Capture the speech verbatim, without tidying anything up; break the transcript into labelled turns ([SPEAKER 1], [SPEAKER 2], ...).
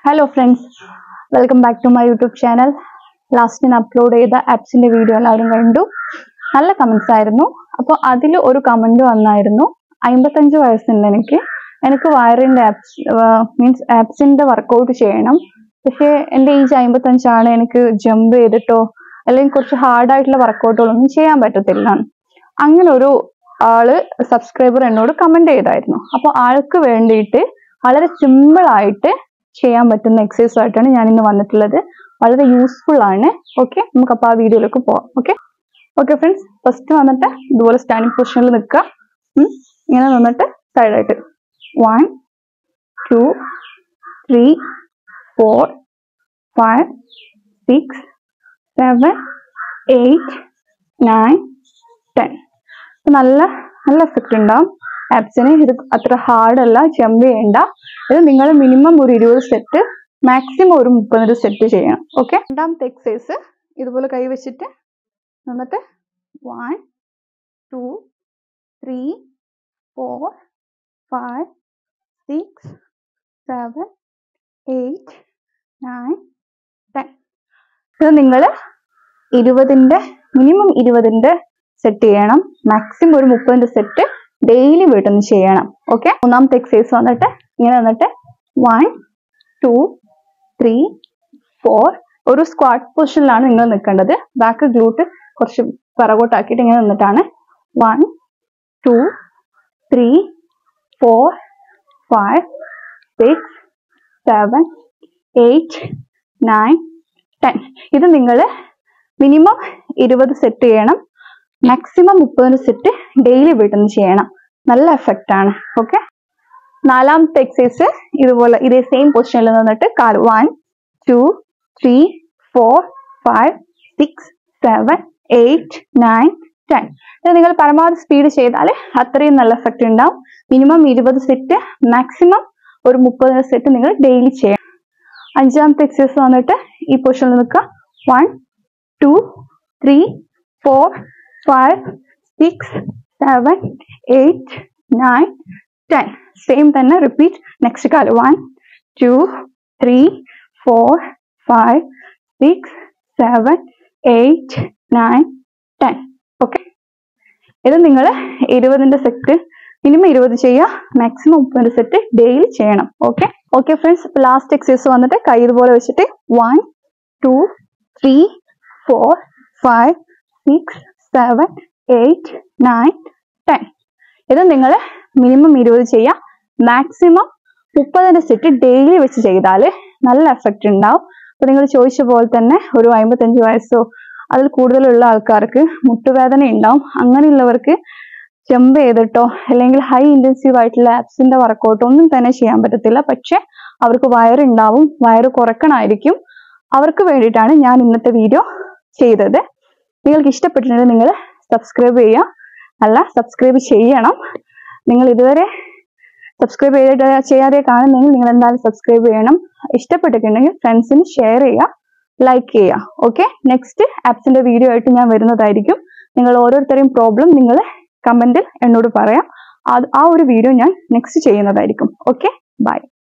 [SPEAKER 1] Hello friends, welcome back to my YouTube channel. Last in upload ചെയ്ത ആപ്സിന്റെ video എല്ലാവരും കണ്ടു. നല്ല കമന്റ്സ് ആയിരുന്നു. അപ്പോൾ അതിൽ ഒരു കമന്റ് വന്നായിരുന്നു അമ്പത്തഞ്ച് വയസ്സുണ്ട് എനിക്ക്. എനിക്ക് വയറിന്റെ ആപ്സ് മീൻസ് ആപ്സിന്റെ വർക്കൗട്ട് ചെയ്യണം. പക്ഷേ എൻ്റെ ഏജ് അമ്പത്തഞ്ച് ആണ്. എനിക്ക് ജമ്പ് ചെയ്തിട്ടോ അല്ലെങ്കിൽ കുറച്ച് ഹാർഡ് ആയിട്ടുള്ള വർക്കൗട്ടുകളൊന്നും ചെയ്യാൻ പറ്റത്തില്ല. അങ്ങനെ ഒരു ആള് സബ്സ്ക്രൈബർ എന്നോട് കമന്റ് ചെയ്തായിരുന്നു. അപ്പോൾ ആൾക്ക് വേണ്ടിയിട്ട് വളരെ സിമ്പിൾ ആയിട്ട് ചെയ്യാൻ പറ്റുന്ന എക്സസൈസ് ആയിട്ടാണ് ഞാൻ ഇന്ന് വന്നിട്ടുള്ളത്. വളരെ യൂസ്ഫുൾ ആണ്. ഓക്കെ, നമുക്ക് അപ്പോൾ ആ വീഡിയോയിലേക്ക് പോവാം. ഓക്കെ ഓക്കെ ഫ്രണ്ട്സ്, ഫസ്റ്റ് വന്നിട്ട് ഇതുപോലെ സ്റ്റാൻഡിങ് പൊസിഷനിൽ നിൽക്കുക. ഇങ്ങനെ നിന്നിട്ട് സൈഡായിട്ട് one two three four five six seven eight nine ten. നല്ല നല്ല എഫക്റ്റ് ഉണ്ടാവും ആപ്സിന്. ഇത് അത്ര ഹാർഡ് അല്ല, ജമ്പ് ചെയ്യണ്ട. ഇത് നിങ്ങൾ മിനിമം ഒരു ഇരുപത് സെറ്റ്, മാക്സിമം ഒരു മുപ്പത് സെറ്റ് ചെയ്യണം. ഓക്കെ, രണ്ടാമത്തെ എക്സസൈസ് ഇതുപോലെ കൈ വെച്ചിട്ട് എന്നിട്ട് one two three four five six seven eight nine ten. ഇത് നിങ്ങൾ ഇരുപതിൻ്റെ മിനിമം ഇരുപതിൻ്റെ സെറ്റ് ചെയ്യണം. മാക്സിമം ഒരു മുപ്പതിൻ്റെ സെറ്റ് ഡെയിലി വീട്ടിൽ നിന്ന് ചെയ്യണം. ഓക്കെ, മൂന്നാമത്തെ എക്സസൈസ് വന്നിട്ട് ഇങ്ങനെ വന്നിട്ട് വൺ ടു ത്രീ ഫോർ. ഒരു സ്ക്വാട്ട് പൊസിഷനിലാണ് നിങ്ങൾ നിൽക്കേണ്ടത്. ബാക്ക് ഗ്ലൂട്ട് കുറച്ച് പിറകോട്ടാക്കിയിട്ട് ഇങ്ങനെ നിന്നിട്ടാണ് one two three four five six seven eight nine ten. ഇത് നിങ്ങൾ മിനിമം ഇരുപത് സെറ്റ് ചെയ്യണം. മാക്സിമം മുപ്പത് സെറ്റ് ഡെയിലി വീട്ടിൽ നിന്ന് ചെയ്യണം. നല്ല എഫക്റ്റ് ആണ്. ഓക്കെ, നാലാമത്തെ എക്സസൈസ് ഇതുപോലെ ഇതേ സെയിം പൊസിഷനിൽ നിന്നിട്ട് കാൽ one two three four five six seven eight nine ten. ഇത് നിങ്ങൾ പരമാവധി സ്പീഡ് ചെയ്താൽ അത്രയും നല്ല എഫക്റ്റ് ഉണ്ടാവും. മിനിമം ഇരുപത് സെറ്റ്, മാക്സിമം ഒരു മുപ്പത് സെറ്റ് നിങ്ങൾ ഡെയിലി ചെയ്യണം. അഞ്ചാമത്തെ എക്സസൈസ് വന്നിട്ട് ഈ പൊസിഷനിൽ നിൽക്കുക. One two three four five six seven eight nine ten. Same തന്നെ റിപ്പീറ്റ്. നെക്സ്റ്റ് കാല് one two three four five six seven eight nine ten. Okay, ഇത് നിങ്ങൾ ഇരുപതിൻ്റെ സെറ്റ് മിനിമം ഇരുപത് ചെയ്യുക, മാക്സിമം മുപ്പത് സെറ്റ് ഡെയിലി ചെയ്യണം. Okay okay friends, last exercise വന്നിട്ട് കൈ ഇതുപോലെ വെച്ചിട്ട് one two three four five six seven eight nine ten. ഇത് നിങ്ങൾ മിനിമം ഇരുപത് ചെയ്യാം, മാക്സിമം മുപ്പതിൻ്റെ സെറ്റ് ഡെയിലി വെച്ച് ചെയ്താൽ നല്ല എഫക്റ്റ് ഉണ്ടാവും. അപ്പോൾ നിങ്ങൾ ചോദിച്ച പോലെ തന്നെ ഒരു അമ്പത്തഞ്ച് വയസ്സോ അതിൽ കൂടുതലുള്ള ആൾക്കാർക്ക് മുട്ടുവേദന ഉണ്ടാവും. അങ്ങനെയുള്ളവർക്ക് ജമ്പ് ചെയ്തിട്ടോ അല്ലെങ്കിൽ ഹൈ ഇൻറ്റൻസീവ് ആയിട്ടുള്ള ആപ്സിന്റെ വർക്കൗട്ടോ ഒന്നും തന്നെ ചെയ്യാൻ പറ്റത്തില്ല. പക്ഷെ അവർക്ക് വയറുണ്ടാവും, വയറ് കുറക്കണമായിരിക്കും. അവർക്ക് വേണ്ടിയിട്ടാണ് ഞാൻ ഇന്നത്തെ വീഡിയോ ചെയ്തത്. നിങ്ങൾക്ക് ഇഷ്ടപ്പെട്ടിട്ടുണ്ടെങ്കിൽ നിങ്ങൾ സബ്സ്ക്രൈബ് ചെയ്യുക. അല്ല, സബ്സ്ക്രൈബ് ചെയ്യണം. നിങ്ങൾ ഇതുവരെ സബ്സ്ക്രൈബ് ചെയ്തിട്ട് ചെയ്യാതെ കാണുന്നെങ്കിൽ നിങ്ങൾ എന്തായാലും സബ്സ്ക്രൈബ് ചെയ്യണം. ഇഷ്ടപ്പെട്ടിട്ടുണ്ടെങ്കിൽ ഫ്രണ്ട്സിന് ഷെയർ ചെയ്യുക, ലൈക്ക് ചെയ്യുക. ഓക്കെ, നെക്സ്റ്റ് ആപ്സിന്റെ വീഡിയോ ആയിട്ട് ഞാൻ വരുന്നതായിരിക്കും. നിങ്ങൾ ഓരോരുത്തരെയും പ്രോബ്ലം നിങ്ങൾ കമന്റിൽ എന്നോട് പറയാം. ആ ഒരു വീഡിയോ ഞാൻ നെക്സ്റ്റ് ചെയ്യുന്നതായിരിക്കും. Okay, by.